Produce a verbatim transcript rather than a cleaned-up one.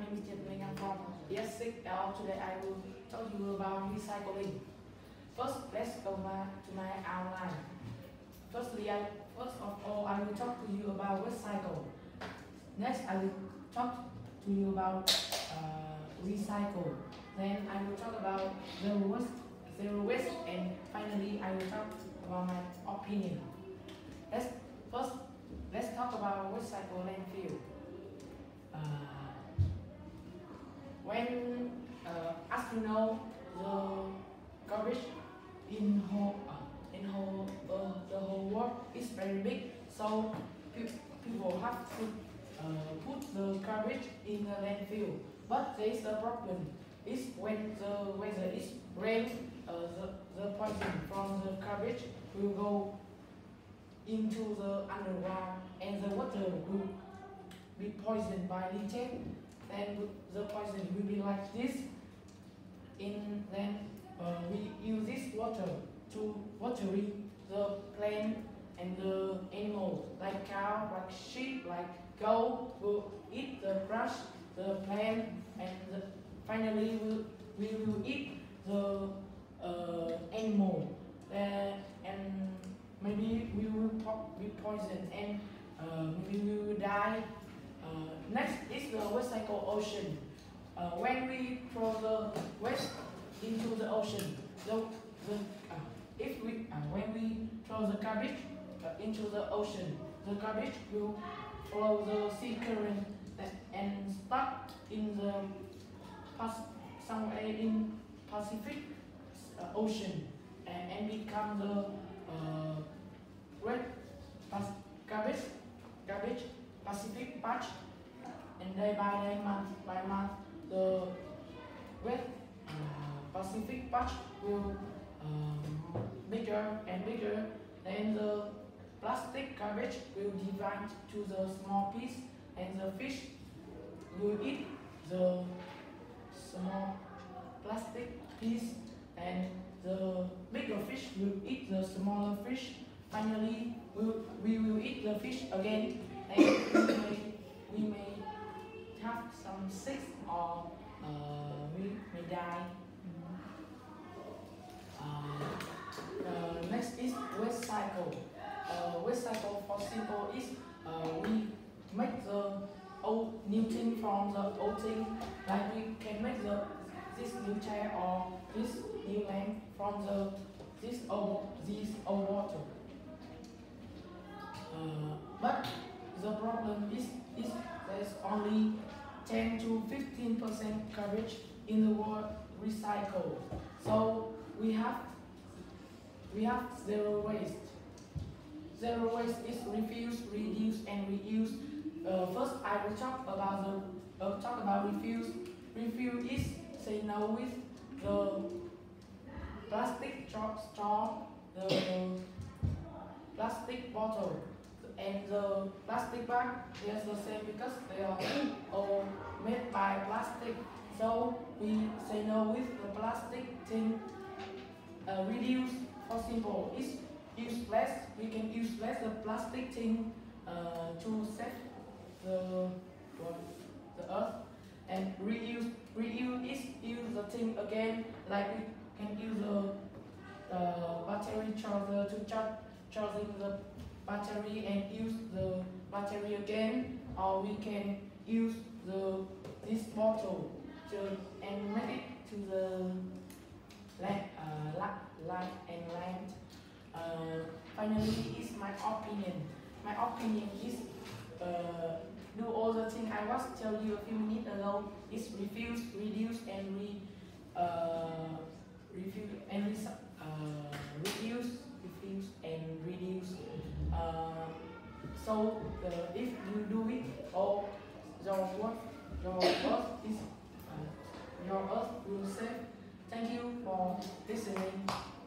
name is Jetling. I'm from E S six L. Today I will tell you about recycling. First, let's go back to my outline. Firstly, I, first of all, I will talk to you about recycle. Next, I will talk to you about uh, recycle. Then I will talk about zero waste, zero waste, and finally, I will talk about my opinion. Let's first let's talk about recycle landfill. Uh, when, uh, as you know, the garbage in whole uh, in whole uh, the whole world is very big, so pe people have to uh, put the garbage in the landfill. But there is a problem: is when the weather is rain, uh, the the poison from the garbage will go into the underground, and the water will be poisoned by leachate. Then the poison will be like this. In then uh, we use this water to watering the plant and the animals, like cow, like sheep, like goat will eat the grass, the plant, and the, finally we, we will eat the uh, animal. Uh, and maybe we will po be poisoned, and uh, maybe we will die. Uh, next is the recycle ocean. Uh, when we throw the waste into the ocean, the, the, uh, if we, uh, when we throw the garbage uh, into the ocean, the garbage will follow the sea current and stuck in the somewhere in Pacific uh, Ocean and, and become the uh, red garbage, garbage Pacific patch, and day by day, month by month, the red uh, Pacific patch will um, bigger and bigger. Then the plastic garbage will divide to the small piece, and the fish will eat the small plastic piece, and the bigger fish will eat the smaller fish. Finally, we, we will eat the fish again, and we may, we may have some sick, or uh, we may die. Uh, uh, next is waste cycle. Uh, waste cycle, for simple, is uh, we make the old new thing from the old thing. Like we can make the this new chair or this new lamp from the this old this old water. Uh, but the problem is, is there's only ten to fifteen percent garbage in the world recycled. So we have we have zero waste. Zero waste is refuse, reduce, and reuse. Uh, first, I will talk about the uh, talk about refuse. Refuse is say no with the plastic straw, the plastic bottle, and the plastic bag. They are the same because they are all made by plastic. So we say no with the plastic thing. Uh, reduce, for simple, is use less. We can use less the plastic thing uh, to save the the earth. And reuse, reuse is use the thing again. Like we can use the uh, battery charger to charge charging the battery and use the battery again, or we can use the this bottle to and make it to the light, uh, light and land. Uh, finally, is my opinion. My opinion is uh, do all the things I was tell you a few minutes ago. Is refuse, reduce, and re uh, refuse and re uh, reduce, refuse, and reduce. Uh, so uh, if you do it, all your work, your earth is uh, your earth will save. Thank you for listening.